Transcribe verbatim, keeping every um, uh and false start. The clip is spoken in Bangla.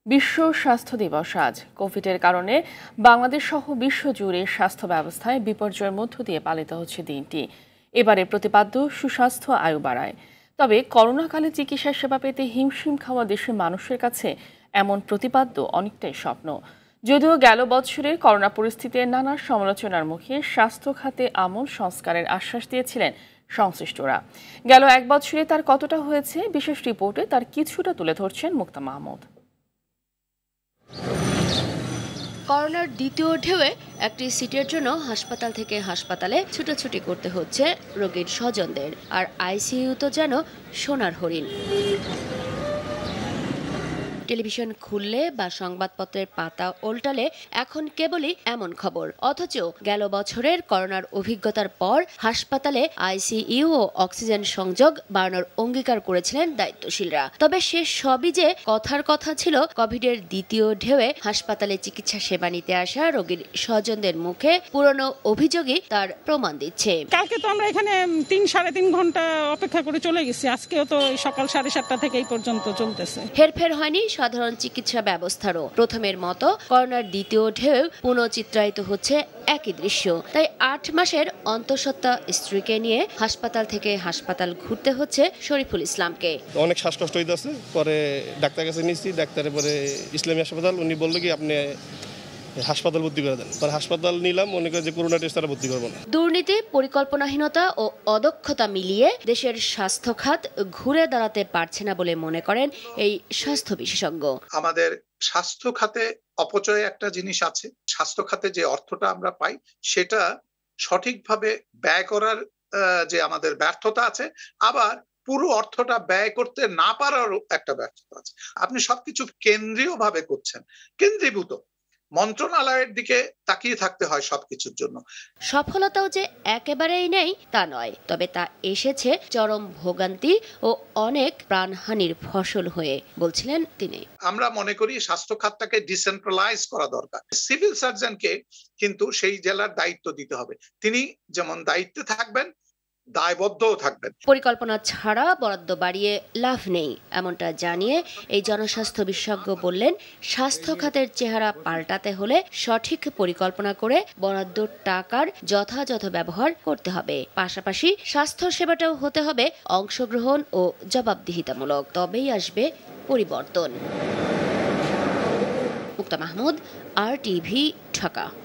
বিশ্ব স্বাস্থ্য দিবস আজ। কোভিডের কারণে বাংলাদেশ সহ বিশ্বজুড়ে স্বাস্থ্য ব্যবস্থায় বিপর্যয়ের মধ্য দিয়ে পালিত হচ্ছে দিনটি। এবারে প্রতিপাদ্য সুস্বাস্থ্য আয়ু বাড়ায়। তবে করোনাকালে চিকিৎসা সেবা পেতে হিমশিম খাওয়া দেশের মানুষের কাছে এমন প্রতিপাদ্য অনেকটাই স্বপ্ন। যদিও গেল বছরের করোনা পরিস্থিতিতে নানা সমালোচনার মুখে স্বাস্থ্য খাতে আমূল সংস্কারের আশ্বাস দিয়েছিলেন সংশ্লিষ্টরা। গেল এক বছরে তার কতটা হয়েছে, বিশেষ রিপোর্টে তার কিছুটা তুলে ধরছেন মুক্তা মাহমুদ। করোনার দ্বিতীয় ঢেউয়ে একটি সিটের জন্য হাসপাতাল থেকে হাসপাতালে ছুটোছুটি করতে হচ্ছে রোগীর স্বজনদের, আর আইসিইউ তো যেন সোনার হরিণ। টেলিভিশন খুললে বা সংবাদপত্রের পাতা উল্টালে এখন কেবলই এমন খবর। অথচ গেল বছরের করোনার অভিজ্ঞতার পর হাসপাতালে আইসিইউ ও অক্সিজেন সংযোগ বাড়ানোর অঙ্গীকার করেছিলেন দায়িত্বশীলরা। তবে সে সবই যে কথার কথা ছিল, কোভিডের দ্বিতীয় ঢেউয়ে হাসপাতালে চিকিৎসা সেবা নিতে আসা রোগীর স্বজনদের মুখে পুরনো অভিযোগই তার প্রমাণ দিচ্ছে। কালকে তো আমরা এখানে তিন সাড়ে তিন ঘন্টা অপেক্ষা করে চলে গেছি, আজকেও তো সকাল সাড়ে সাতটা থেকে এই পর্যন্ত চলতেছে। হেরফের হয়নি সাধারণ চিকিৎসা ব্যবস্থারও। প্রথমের মতো করোনার দ্বিতীয় ঢেউ পুনঃচিত্রায়িত হচ্ছে একই দৃশ্য। তাই আট মাসের অন্তঃসত্ত্বা স্ত্রীকে নিয়ে হাসপাতাল থেকে হাসপাতাল ঘুরতে হচ্ছে শরীফুল ইসলামকে। অনেক শ্বাসকষ্ট হইতেছে, পরে ডাক্তার কাছে নিয়েছি, ডাক্তারের পরে ইসলামী হাসপাতাল, উনি বললো কি আপনি হাসপাতাল ভর্তি করে দেন। পরে হাসপাতাল নিলাম, মনে করে যে করোনা টেস্ট তারা ভর্তি করবো না। দুর্নীতি, পরিকল্পনাহীনতা ও অদক্ষতা মিলিয়ে দেশের স্বাস্থ্য খাত ঘুরে দাঁড়াতে পারছে না বলে মনে করেন এই স্বাস্থ্য বিশেষজ্ঞ। আমাদের স্বাস্থ্য খাতে অপচয় একটা জিনিস আছে। স্বাস্থ্য খাতে যে অর্থটা আমরা পাই সেটা সঠিকভাবে ব্যয় করার যে আমাদের ব্যর্থতা আছে, আবার পুরো অর্থটা ব্যয় করতে না পারারও একটা ব্যর্থতা আছে। আপনি সবকিছু কেন্দ্রীয় ভাবে করছেন, কেন্দ্রীভূত মন্ত্রণালয়ের দিকে তাকিয়ে থাকতে হয় সবকিছুর জন্য। সফলতাও যে একেবারেই নেই তা নয়, তবে তা এসেছে চরম ভোগান্তি ও অনেক প্রাণহানির ফসল হয়ে, বলছিলেন তিনি। আমরা মনে করি স্বাস্থ্য খাতটাকে ডিসেন্ট্রালাইজ করা দরকার। সিভিল সার্জনকে কিন্তু সেই জেলার দায়িত্ব দিতে হবে। তিনি যেমন দায়িত্বে থাকবেন, দায়বদ্ধও থাকবেন। পরিকল্পনা ছাড়া বরাদ্দ বাড়িয়ে লাভ নেই, এমনটা জানিয়ে এই জনস্বাস্থ্য বিশেষজ্ঞ বললেন, স্বাস্থ্য খাতের চেহারা পাল্টাতে হলে সঠিক পরিকল্পনা করে বরাদ্দ টাকার যথাযথ ব্যবহার করতে হবে। পাশাপাশি স্বাস্থ্য সেবাটাও হতে হবে অংশগ্রহণ ও জবাবদিহিতামূলক, তবেই আসবে পরিবর্তন। Mukta Mahmud, R TV, Dhaka.